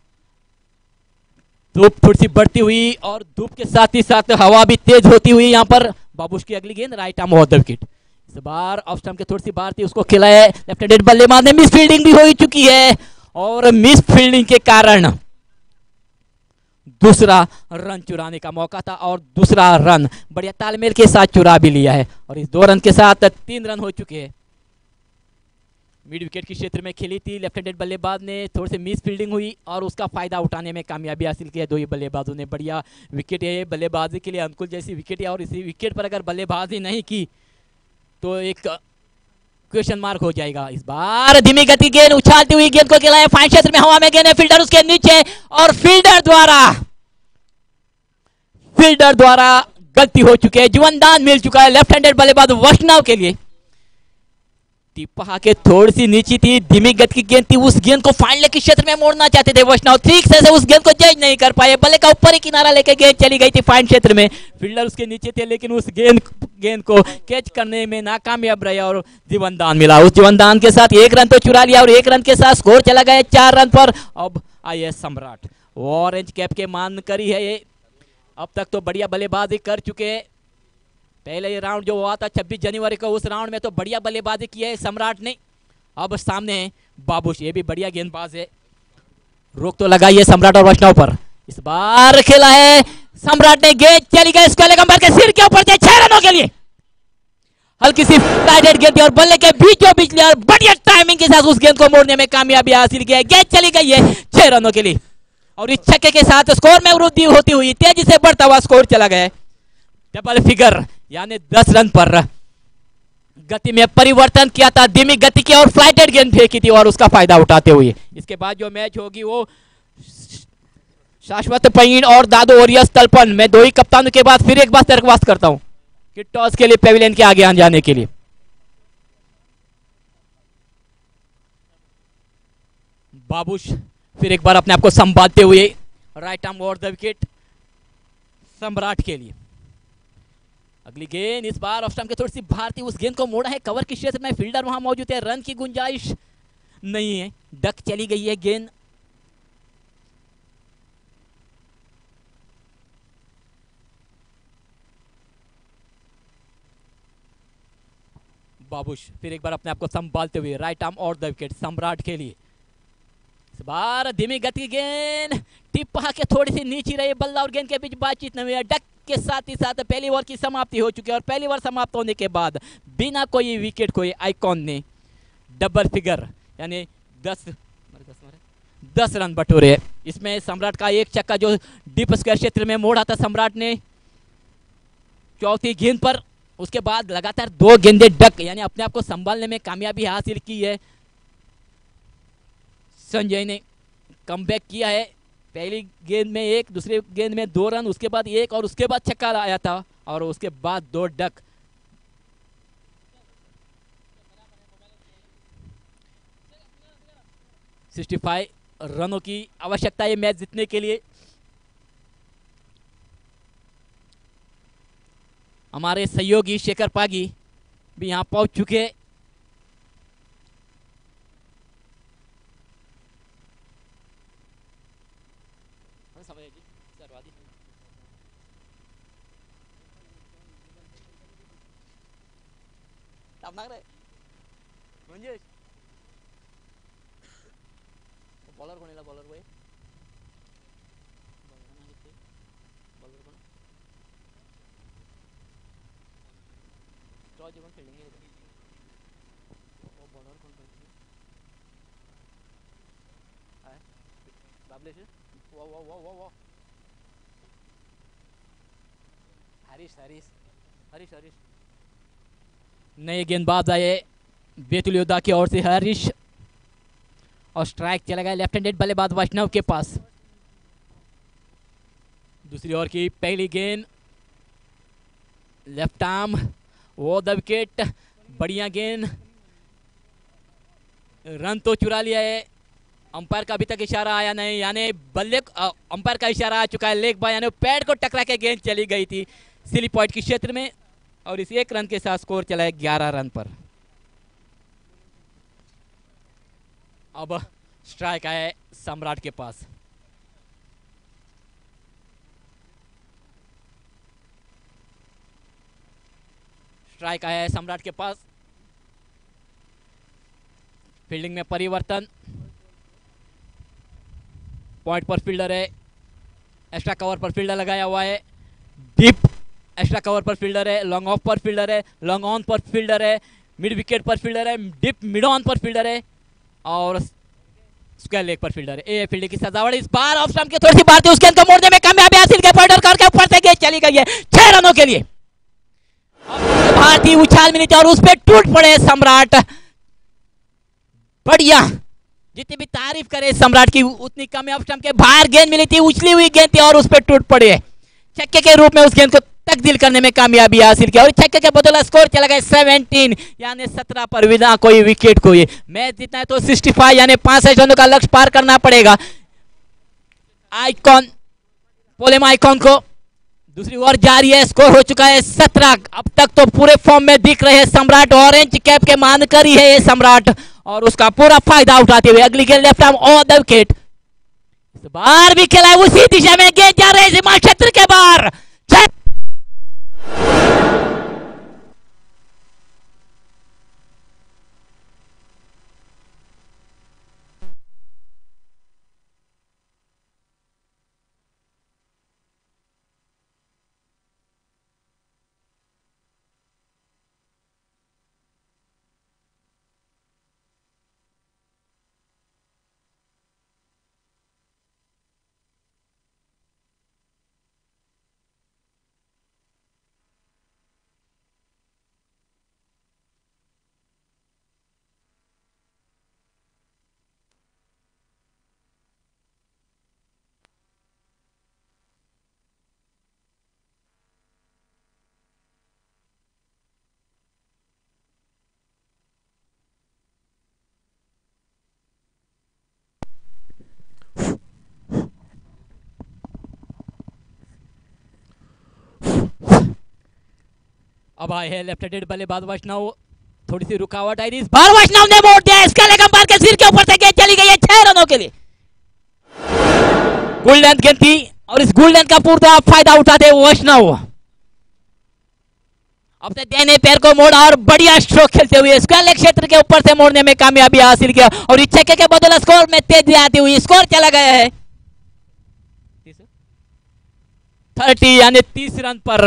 धूप थोड़ी सी बढ़ती हुई और धूप के साथ ही साथ हवा भी तेज होती हुई यहाँ पर बाबुश की अगली गेंद right arm over the wicket. इस बार ऑफ स्टंप के थोड़ी सी बाहर थी, उसको खिला है लेफ्ट हैंडेड बल्लेबाज ने. मिस फील्डिंग भी हो चुकी है और मिस फील्डिंग के कारण दूसरा रन चुराने का मौका था और दूसरा रन बढ़िया तालमेल के साथ चुरा भी लिया है. और इस दो रन के साथ तीन रन हो चुके हैं. मिड विकेट के क्षेत्र में खेली थी लेफ्ट हैंडेड बल्लेबाज ने, थोड़ी सी मिस फील्डिंग हुई और उसका फायदा उठाने में कामयाबी हासिल की है दो ही बल्लेबाजों ने. बढ़िया विकेट है, बल्लेबाजी के लिए अनुकूल जैसी विकेट है और इसी विकेट पर अगर बल्लेबाजी नहीं की तो एक क्वेश्चन मार्क हो जाएगा. इस बार धीमी गति गेंद उछालती हुई गेंद को खिलाया फाइन क्षेत्र में, हवा में गेंद है, फील्डर उसके नीचे और फील्डर द्वारा फील्डर द्वारा गलती हो चुकी है. जीवनदान मिल चुका है लेफ्ट हैंडेड बल्लेबाज वैष्णव के लिए. टिप्पा के थोड़ी सी नीचे थी, धीमी गति की गेंद थी, उस गेंद को फाइनल के क्षेत्र में मोड़ना चाहते थे वैष्णव. ठीक से उस गेंद को जज नहीं कर पाए, बल्ले का ऊपर ही किनारा लेके गेंद चली गई थी फाइन क्षेत्र में. फील्डर उसके नीचे थे लेकिन उस गेंद गेंद को कैच करने में नाकामयाब रहे और जीवनदान मिला. उस जीवनदान के साथ एक रन तो चुरा लिया और एक रन के साथ स्कोर चला गया चार रन पर. अब आई है सम्राट. ऑरेंज कैप के मान करी है ये. अब तक तो बढ़िया बल्लेबाजी कर चुके हैं. पहले ये राउंड जो हुआ था छब्बीस जनवरी को, उस राउंड में तो बढ़िया बल्लेबाजी की है सम्राट ने. अब सामने है बाबुश, ये भी बढ़िया गेंदबाज है. रोक तो लगाई है सम्राट और वैष्णव पर. इस बार खेला है सम्राट ने, गेंद चली गई स्क्वायर लेग के सिर के ऊपर, छह रनों के लिए हल्की सी फ्लाइटेड गेंद और बल्ले के बीचों बीच लिया और बढ़िया टाइमिंग के साथ उस गेंद को मोड़ने में कामयाबी हासिल की है. गेंद चली गई है छह रनों के लिए और इस छक्के के साथ स्कोर में वृद्धि होती हुई तेजी से बढ़ता हुआ स्कोर चला गया. डबल फिगर यानी दस रन पर गति में परिवर्तन किया था, धीमी गति की और फ्लाइटेड गेंद फेंकी थी और उसका फायदा उठाते हुए. इसके बाद जो मैच होगी वो शाश्वत पॉइंट और दादू ओरियस तलपन. मैं दो ही कप्तानों के बाद फिर एक बार दरख्वास्त करता हूं कि टॉस के लिए पेविलियन के आगे आने जाने के लिए. बाबुश फिर एक बार अपने आप को संभालते हुए right arm over the wicket Samrat के लिए. अगली गेंद इस बार ऑफ स्टंप के थोड़ी सी बाहर थी, उस गेंद को मोड़ा है कवर के क्षेत्र में, फील्डर वहां मौजूद है, रन की गुंजाइश नहीं है, डक चली गई है गेंद. बाबुश फिर एक बार अपने आप को संभालते हुए right arm over the wicket Samrat के लिए. इस बार धीमी गति गेंद टिप के थोड़ी सी नीचे रही, बल्ला और गेंद के बीच बातचीत नहीं हुई। डक के साथ ही साथ पहली ओवर की समाप्ति हो चुकी है और पहली ओवर समाप्त होने के बाद बिना कोई विकेट खोए आइकॉन ने डबल फिगर यानी दस दस रन बटोरे। इसमें सम्राट का एक चक्का जो डीप स्क्वायर क्षेत्र में मोड़ा था सम्राट ने चौथी गेंद पर, उसके बाद लगातार दो गेंदे डक यानी अपने आप को संभालने में कामयाबी हासिल की है। संजय ने कमबैक किया है, पहली गेंद में एक, दूसरी गेंद में दो रन, उसके बाद एक और उसके बाद छक्का आया था और उसके बाद दो डक। पैंसठ रनों की आवश्यकता है मैच जीतने के लिए। हमारे सहयोगी शेखर पागी भी यहां पहुंच चुके। बॉलर कोण बॉलर वय जीवन फील्डिंग बॉलर कोण वो वो वो वो वो हरीश हरीश हरीश हरीश नए गेंदबाज आए बेतुल योद्धा की ओर से हरीश और स्ट्राइक चला गया लेफ्ट हैंडेड बल्लेबाज वैष्णव के पास। दूसरी ओवर की पहली गेंद left arm over the wicket, बढ़िया गेंद, रन तो चुरा लिया है। अंपायर का अभी तक इशारा आया नहीं यानी बल्ले अंपायर का इशारा आ चुका है लेग बाय यानी पैड को टकरा के गेंद चली गई थी सिली पॉइंट के क्षेत्र में और इस एक रन के साथ स्कोर चला है ग्यारह रन पर। अब स्ट्राइक आया सम्राट के पास। स्ट्राइक आया है सम्राट के पास। फील्डिंग में परिवर्तन, पॉइंट पर फील्डर है, एक्स्ट्रा कवर पर फील्डर लगाया हुआ है, डीप एक्स्ट्रा कवर पर फील्डर है, लॉन्ग ऑफ पर फील्डर है, लॉन्ग ऑन पर फील्डर है, मिड विकेट पर फील्डर है, डीप मिड ऑन पर फील्डर है और स्क्वायर लेग पर फील्डर है। ए फील्डिंग की सजावट इस बार ऑफ स्टंप की थोड़ी सी भारतीय उसके अंदर मोड़ने में कामयाबी हासिल की, फॉल्डर करके ऊपर से गेंद चली गई है छह रनों के लिए। भारतीय उछाल मिली थी और उस पर टूट पड़े सम्राट। बढ़िया, जितनी भी तारीफ करे सम्राट की उतनी कम है। ऑफ स्टंप के बाहर गेंद मिली थी, उछली हुई गेंद थी और उस पर टूट पड़े। छक्के के रूप में उस गेंद को तब्दील करने में कामयाबी हासिल किया और छक्के के बदौलत स्कोर चला गया सत्रह यानी सत्रह पर बिना कोई विकेट खोए। मैच जीतना है तो पैंसठ यानी पैंसठ रनों का लक्ष्य पार करना पड़ेगा आइकॉन पोलेम आइकॉन को। दूसरी ओवर जारी है, स्कोर हो चुका है सत्रह। अब तक तो पूरे फॉर्म में दिख रहे हैं सम्राट, ऑरेंज कैप के मानकर ही है ये सम्राट और उसका पूरा फायदा उठाते हुए अगली गेंद left arm over the wicket. इस बार भी खेला है उसी दिशा में, गेंद जा रही है सीमा क्षेत्र के बाहर। अब आए हैं लेफ्ट हैंडेड बल्लेबाज वैष्णव, थोड़ी सी रुकावट आई थी, इस बार वैष्णव ने मोड़ दिया। इसका लेग अंपायर के सिर के ऊपर से गेंद चली गई है छह रनों के लिए। गोल्डन गेंद थी और इस गोल्डन का पूरा फायदा उठाते वैष्णव। अपने दाहिने पैर को मोड़ा और बढ़िया स्ट्रोक खेलते हुए स्क्वायर लेग क्षेत्र के ऊपर से मोड़ने में कामयाबी हासिल किया और इस छक्के के बदौलत स्कोर में तेजी आती हुई स्कोर चला गया है थर्टी यानी तीस रन पर।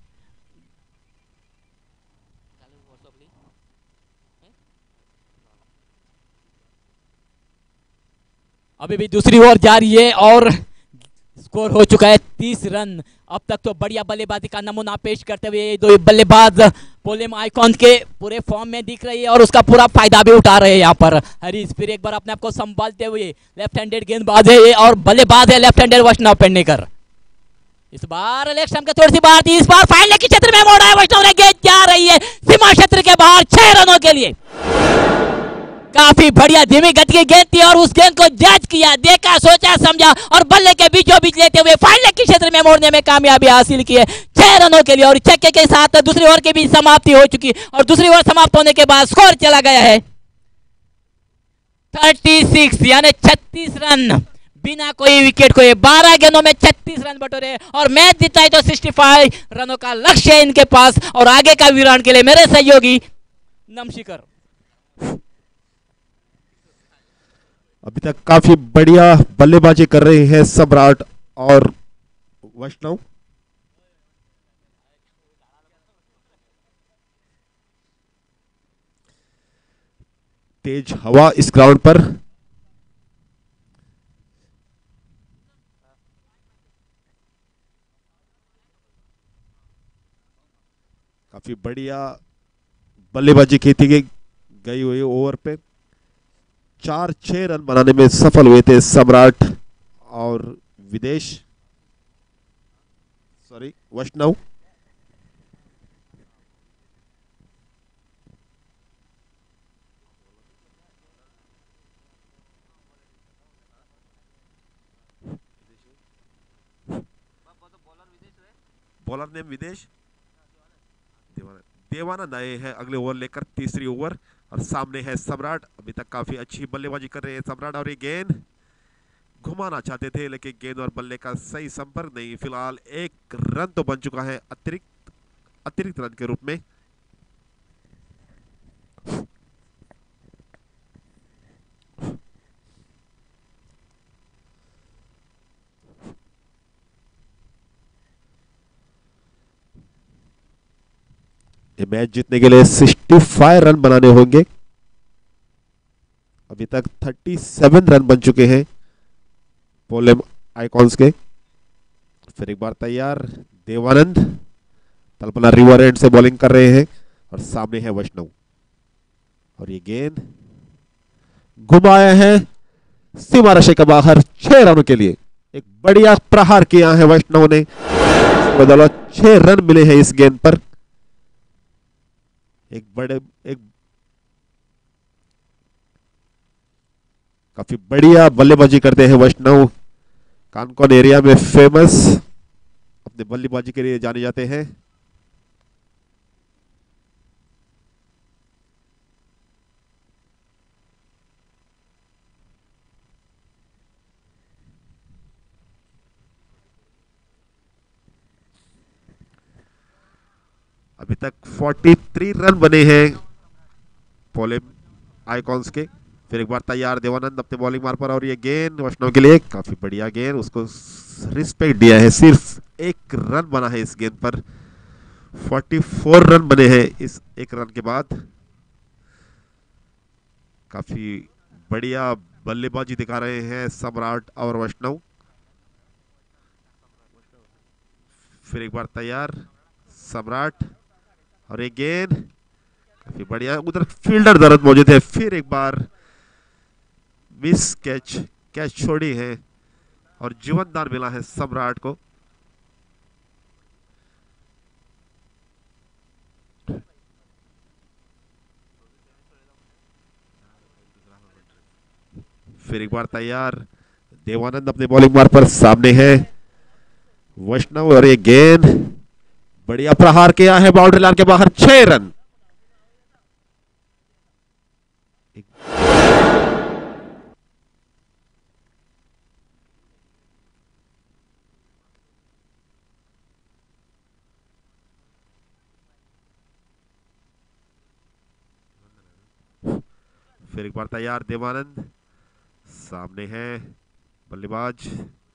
अभी भी दूसरी ओवर जारी है और स्कोर हो चुका है तीस रन। अब तक तो बढ़िया बल्लेबाजी का नमूना पेश करते हुए ये दो बल्लेबाज पोलेम आइकॉन के पूरे फॉर्म में दिख रही है और उसका पूरा फायदा भी उठा रहे हैं यहाँ पर। हरीश फिर एक बार अपने आप को संभालते हुए, लेफ्ट हैंडेड गेंदबाज है और बल्लेबाज है लेफ्ट हैंडेड वैष्णव पेडनेकर। इस बार लेग स्टंप के थोड़ी सी बाहर थी, इस बार फाइनल लेग के क्षेत्र में मोड़ा है वैष्णव ने, गेंद जा रही है सीमा क्षेत्र के बाहर छह रनों के लिए। काफी बढ़िया धीमी गति की गेंद थी और उस गेंद को जज किया, देखा, सोचा, समझा और बल्ले के बीचों बीच लेते हुए फाइनल के क्षेत्र में मोड़ने में कामयाबी हासिल की है छह रनों के लिए। और छक्के के साथ दूसरी ओवर की भी समाप्ति हो चुकी और दूसरी ओवर समाप्त होने के बाद स्कोर चला गया है छत्तीस यानी छत्तीस रन बिना कोई विकेट को। बारह गेंदों में छत्तीस रन बटोरे और मैच जीता है तो पैंसठ रनों का लक्ष्य है इनके पास। और आगे का विवरण के लिए मेरे सहयोगी नमशिकर। अभी तक काफी बढ़िया बल्लेबाजी कर रहे हैं सम्राट और वैष्णव। तेज हवा इस ग्राउंड पर, काफी बढ़िया बल्लेबाजी की थी गई हुई ओवर पे। चार छह रन बनाने में सफल हुए थे सम्राट और विदेश सॉरी वैष्णव। बॉलर नेम विदेश देवाना, देवाना नए हैं अगले ओवर लेकर तीसरी ओवर और सामने है सम्राट। अभी तक काफी अच्छी बल्लेबाजी कर रहे हैं सम्राट और ये गेंद घुमाना चाहते थे लेकिन गेंद और बल्ले का सही संपर्क नहीं। फिलहाल एक रन तो बन चुका है अतिरिक्त अतिरिक्त रन के रूप में। ये मैच जीतने के लिए पैंसठ रन बनाने होंगे। अभी तक सैंतीस रन बन चुके हैं पोलेम आइकॉन्स के। फिर एक बार तैयार देवानंद, कल्पना रिवर एंड से बॉलिंग कर रहे हैं और सामने है वैष्णव और ये गेंद घुमाया है सीमा रेखा के बाहर छह रनों के लिए। एक बढ़िया प्रहार किया है वैष्णव ने, बदौलत छह रन मिले हैं इस गेंद पर। एक बड़े एक काफी बढ़िया बल्लेबाजी करते हैं वैष्णव, कानकोन एरिया में फेमस अपने बल्लेबाजी के लिए जाने जाते हैं। अभी तक तैंतालीस रन बने हैं पोलेम आइकॉन्स के। फिर एक बार तैयार देवानंद अपने बॉलिंग मार पर और ये गेंद वैष्णव के लिए काफी बढ़िया गेंद, उसको रिस्पेक्ट दिया है। सिर्फ एक रन बना है इस गेंद पर, चौवालीस रन बने हैं इस एक रन के बाद। काफी बढ़िया बल्लेबाजी दिखा रहे हैं सम्राट और वैष्णव। फिर एक बार तैयार सम्राट और एक गेंद काफी बढ़िया, उधर फील्डर दर्द मौजूद है। फिर एक बार मिस कैच कैच छोड़ी है और जीवनदान मिला है सम्राट को। फिर एक बार तैयार देवानंद अपने बॉलिंग मार पर सामने है वैष्णव और एक गेंद बढ़िया प्रहार किया है बाउंड्री लाइन के बाहर छह रन। फिर एक बार तैयार देवानंद, सामने है बल्लेबाज,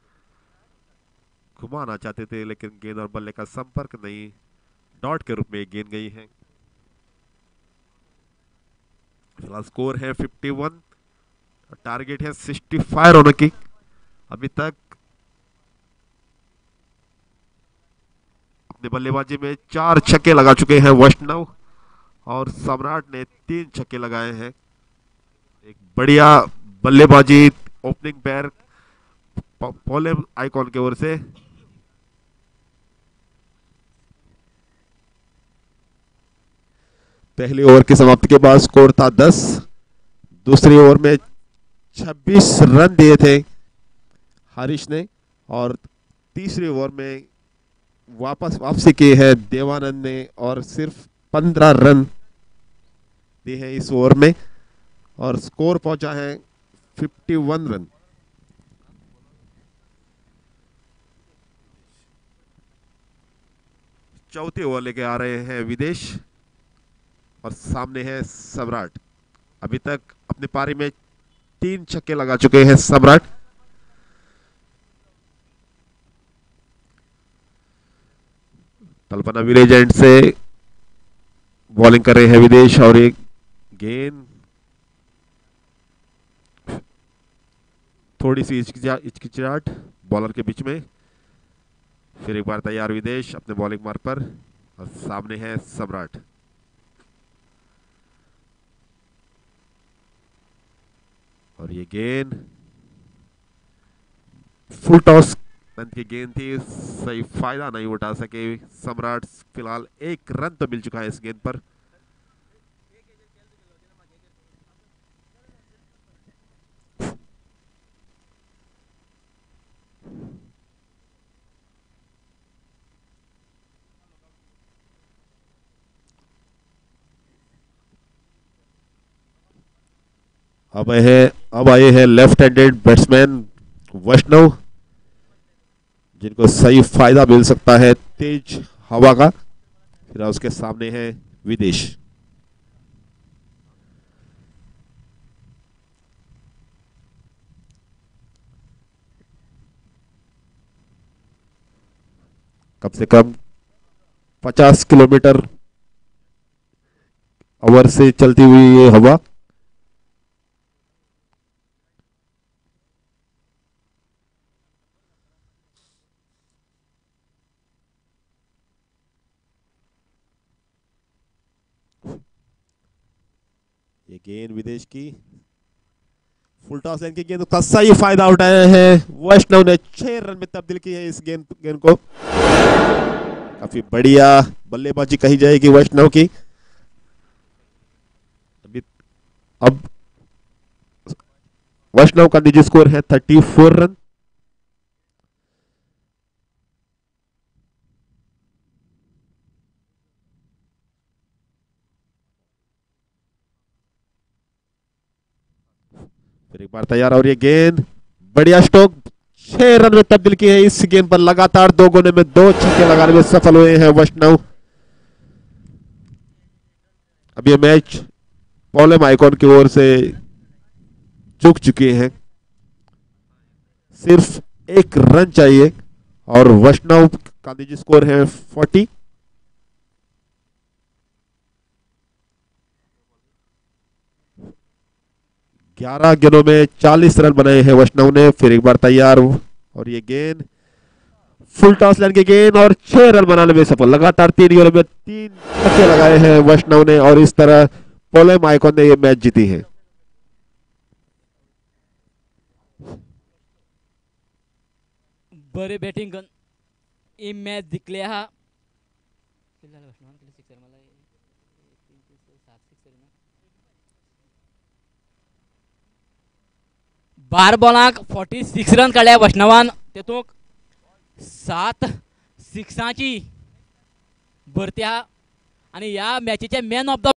घुमाना चाहते थे लेकिन गेंद और बल्ले का संपर्क नहीं, डॉट के रूप में गेंद गई है। फिलहाल स्कोर है इक्यावन, टारगेट है पैंसठ रनों की। अभी तक अपने बल्लेबाजी में चार छक्के लगा चुके हैं वैष्णव और सम्राट ने तीन छक्के लगाए हैं। एक बढ़िया बल्लेबाजी ओपनिंग पैर पॉले आइकॉन की ओर से। पहली ओवर की समाप्ति के बाद स्कोर था दस। दूसरी ओवर में छब्बीस रन दिए थे हरीश ने और तीसरी ओवर में वापस वापसी की है देवानंद ने और सिर्फ पंद्रह रन दिए हैं इस ओवर में और स्कोर पहुंचा है इक्यावन रन। चौथी ओवर लेके आ रहे हैं विदेश और सामने है सम्राट। अभी तक अपनी पारी में तीन छक्के लगा चुके हैं सम्राट। कल्पना विलेज एंड से बॉलिंग कर रहे हैं विदेश और एक गेंद थोड़ी सी हिचकिचाहट बॉलर के बीच में। फिर एक बार तैयार विदेश अपने बॉलिंग मार्ग पर और सामने है सम्राट। और ये गेंद फुल टॉस की गेंद थी, सही फायदा नहीं उठा सके सम्राट। फिलहाल एक रन तो मिल चुका है इस गेंद पर। अब आए हैं अब आए हैं लेफ्ट हैंडेड बैट्समैन वैष्णव, जिनको सही फायदा मिल सकता है तेज हवा का। फिर उसके सामने है विदेश। कम से कम पचास किलोमीटर आवर से चलती हुई ये हवा। ये गेंद विदेश की फुल टॉस लाइन की गेंद का सही फायदा उठाया है वैष्णव ने। छह रन में तब्दील की है इस गेंद गेंद को। काफी बढ़िया बल्लेबाजी कही जाएगी वैष्णव की। अभी अब वैष्णव का निजी स्कोर है चौंतीस रन। फिर एक बार तैयार और ये गेंद बढ़िया स्ट्रोक, छह रन में तब्दील की है इस गेंद पर। लगातार दो गोले में दो छक्के लगाने में सफल हुए हैं वैष्णव। अब ये मैच पॉलेम आइकॉन की ओर से चूक चुके हैं। सिर्फ एक रन चाहिए और वैष्णव का निजी स्कोर है चालीस। ग्यारह गेंदों में चालीस रन बनाए हैं वैष्णव ने। फिर एक बार तैयार और ये गेंद फुल टॉस लाइन की गेंद और छह रन बनाने में सफल। लगातार तीन गेंदों में तीन छक्के लगाए हैं वैष्णव ने और इस तरह पॉलेम आइकॉन ने ये मैच जीती है। बरे बॅटिंग ही मॅच जिंकली हा. बारा बॉलांक फोर्टी सिक्स रन काडल्या वैष्णवान. तेतूंक सात सिक्सांची भरती हा आणि या मॅचीचे मॅन ऑफ द